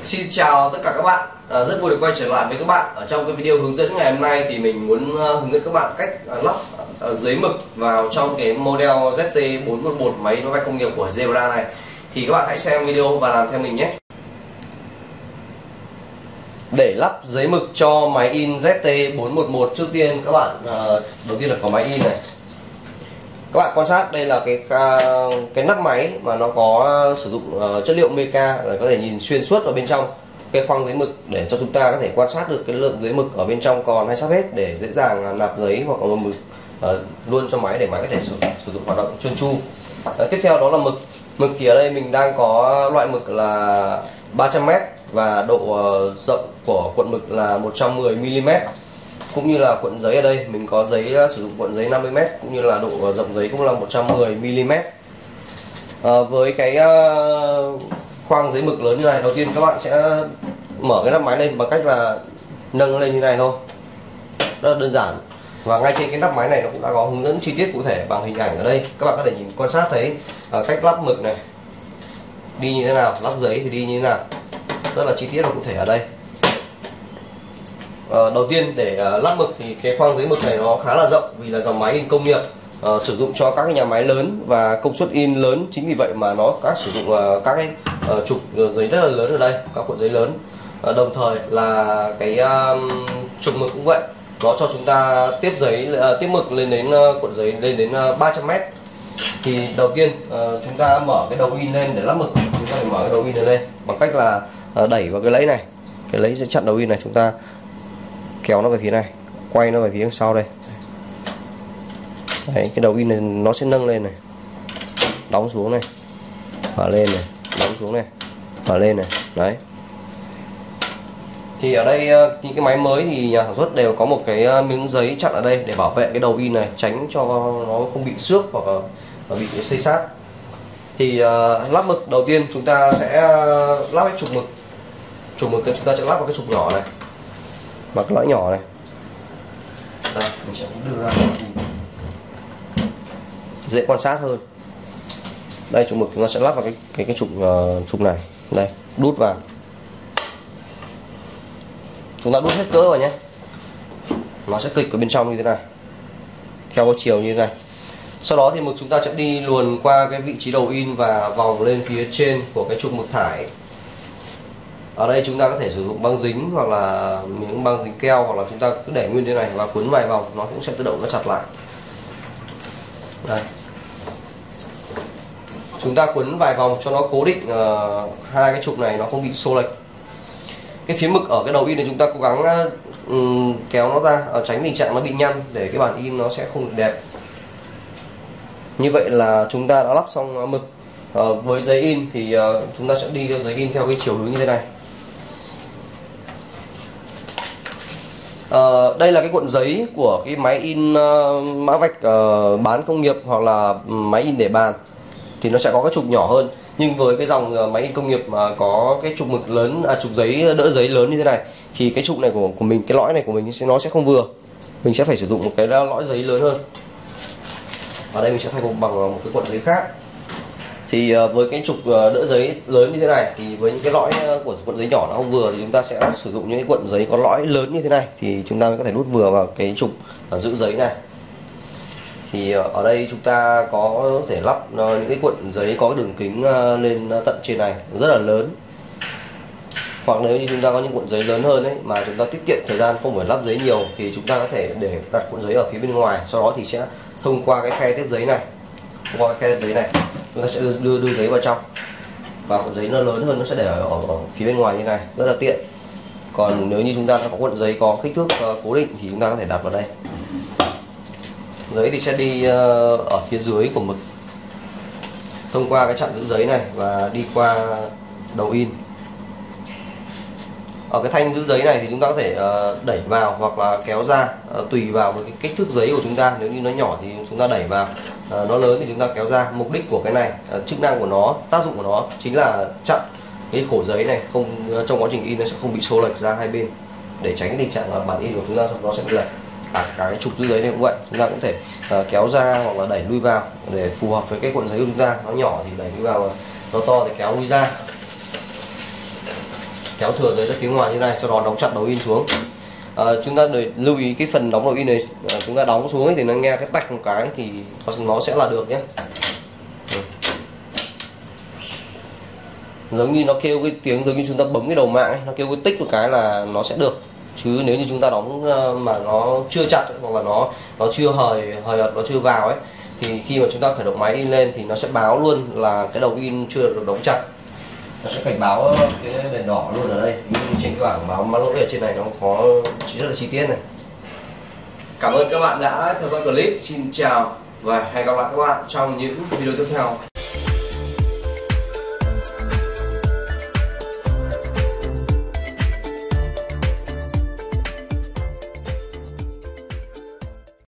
Xin chào tất cả các bạn, rất vui được quay trở lại với các bạn. Ở trong cái video hướng dẫn ngày hôm nay thì mình muốn hướng dẫn các bạn cách lắp giấy mực vào trong cái model ZT411 máy máy bay công nghiệp của Zebra này. Thì các bạn hãy xem video và làm theo mình nhé. Để lắp giấy mực cho máy in ZT411, trước tiên các bạn đầu tiên là có máy in này. Các bạn quan sát đây là cái nắp máy mà nó có sử dụng chất liệu mica để có thể nhìn xuyên suốt vào bên trong cái khoang giấy mực, để cho chúng ta có thể quan sát được cái lượng giấy mực ở bên trong còn hay sắp hết, để dễ dàng nạp giấy hoặc là mực luôn cho máy để máy có thể sử dụng hoạt động trơn tru. Tiếp theo đó là mực thì ở đây mình đang có loại mực là 300m và độ rộng của cuộn mực là 110mm, cũng như là cuộn giấy ở đây mình có giấy sử dụng cuộn giấy 50m, cũng như là độ rộng giấy cũng là 110mm. Với cái khoang giấy mực lớn như này, đầu tiên các bạn sẽ mở cái nắp máy lên bằng cách là nâng lên như này thôi, rất là đơn giản. Và ngay trên cái nắp máy này nó cũng đã có hướng dẫn chi tiết cụ thể bằng hình ảnh ở đây. Các bạn có thể nhìn quan sát thấy cách lắp mực này đi như thế nào, lắp giấy thì đi như thế nào, rất là chi tiết và cụ thể ở đây. Đầu tiên để lắp mực thì cái khoang giấy mực này nó khá là rộng, vì là dòng máy in công nghiệp sử dụng cho các cái nhà máy lớn và công suất in lớn. Chính vì vậy mà nó sử dụng các cái trục giấy rất là lớn ở đây, các cuộn giấy lớn. Đồng thời là cái trục mực cũng vậy, nó cho chúng ta tiếp mực lên đến cuộn giấy lên đến 300m. Thì đầu tiên chúng ta mở cái đầu in lên để lắp mực. Chúng ta phải mở cái đầu in lên bằng cách là đẩy vào cái lẫy này, cái lẫy sẽ chặn đầu in này. Chúng ta kéo nó về phía này, quay nó về phía sau đây. Đấy, cái đầu in này nó sẽ nâng lên này, đóng xuống này, và lên này, đóng xuống này, và lên này. Đấy. Thì ở đây những cái máy mới thì nhà sản xuất đều có một cái miếng giấy chặn ở đây để bảo vệ cái đầu in này, tránh cho nó không bị xước hoặc là bị xây xát. Thì lắp mực đầu tiên chúng ta sẽ lắp cái trục mực. Trục mực chúng ta sẽ lắp vào cái trục nhỏ này, bằng cái lõi nhỏ này. Đây, mình sẽ đưa ra dễ quan sát hơn. Đây, trục mực chúng ta sẽ lắp vào cái trục này. Đây, đút vào. Chúng ta đút hết cỡ vào nhé. Nó sẽ kịch ở bên trong như thế này, theo cái chiều như thế này. Sau đó thì mực chúng ta sẽ đi luồn qua cái vị trí đầu in và vòng lên phía trên của cái trục mực thải. Ở đây chúng ta có thể sử dụng băng dính hoặc là miếng băng dính keo, hoặc là chúng ta cứ để nguyên thế này và quấn vài vòng nó cũng sẽ tự động nó chặt lại. Đây. Chúng ta quấn vài vòng cho nó cố định hai cái trục này nó không bị xô lệch. Cái phía mực ở cái đầu in này chúng ta cố gắng kéo nó ra, tránh tình trạng nó bị nhăn để cái bản in nó sẽ không được đẹp. Như vậy là chúng ta đã lắp xong mực. Với giấy in thì chúng ta sẽ đi giấy in theo cái chiều hướng như thế này. Đây là cái cuộn giấy của cái máy in mã vạch bán công nghiệp hoặc là máy in để bàn, thì nó sẽ có cái trục nhỏ hơn. Nhưng với cái dòng máy in công nghiệp mà có cái trục mực lớn, trục giấy đỡ giấy lớn như thế này, thì cái trục này của mình, cái lõi này của mình nó sẽ không vừa. Mình sẽ phải sử dụng một cái lõi giấy lớn hơn. Ở đây mình sẽ thay bằng một cái cuộn giấy khác. Thì với cái trục đỡ giấy lớn như thế này, thì với những cái lõi của cuộn giấy nhỏ nó không vừa, thì chúng ta sẽ sử dụng những cái cuộn giấy có lõi lớn như thế này, thì chúng ta mới có thể đút vừa vào cái trục giữ giấy này. Thì ở đây chúng ta có thể lắp những cái cuộn giấy có đường kính lên tận trên này rất là lớn. Hoặc nếu như chúng ta có những cuộn giấy lớn hơn ấy, mà chúng ta tiết kiệm thời gian không phải lắp giấy nhiều, thì chúng ta có thể để đặt cuộn giấy ở phía bên ngoài, sau đó thì sẽ thông qua cái khe tiếp giấy này, qua cái khe tiếp giấy này chúng ta sẽ đưa giấy vào trong, và cuộn giấy nó lớn hơn nó sẽ để ở phía bên ngoài như này, rất là tiện. Còn nếu như chúng ta có cuộn giấy có kích thước cố định thì chúng ta có thể đặt vào đây. Giấy thì sẽ đi ở phía dưới của mực, thông qua cái chặn giữ giấy này và đi qua đầu in. Ở cái thanh giữ giấy này thì chúng ta có thể đẩy vào hoặc là kéo ra, tùy vào cái kích thước giấy của chúng ta. Nếu như nó nhỏ thì chúng ta đẩy vào, nó lớn thì chúng ta kéo ra. Mục đích của cái này, chức năng của nó, tác dụng của nó chính là chặn cái khổ giấy này không, trong quá trình in nó sẽ không bị xô lệch ra hai bên, để tránh tình trạng là bản in của chúng ta nó sẽ bị lệch. Cả cái trục giữ giấy này cũng vậy, chúng ta cũng thể kéo ra hoặc là đẩy lui vào để phù hợp với cái cuộn giấy của chúng ta. Nó nhỏ thì đẩy lui vào, nó to thì kéo lui ra. kéo thừa giấy ra phía ngoài như này, sau đó đóng chặt đầu in xuống. Chúng ta lưu ý cái phần đóng đầu in này, chúng ta đóng xuống ấy, thì nó nghe cái tạch một cái thì nó sẽ là được nhé. Giống như nó kêu cái tiếng giống như chúng ta bấm cái đầu mạng ấy, nó kêu cái tích một cái là nó sẽ được. Chứ nếu như chúng ta đóng mà nó chưa chặt ấy, hoặc là nó chưa hời nó chưa vào ấy, thì khi mà chúng ta khởi động máy in lên thì nó sẽ báo luôn là cái đầu in chưa được đóng chặt. Nó sẽ cảnh báo cái đèn đỏ luôn ở đây, như trên cái bảng báo mã lỗi ở trên này nó có rất là chi tiết này. Cảm ơn các bạn đã theo dõi clip. Xin chào và hẹn gặp lại các bạn trong những video tiếp theo.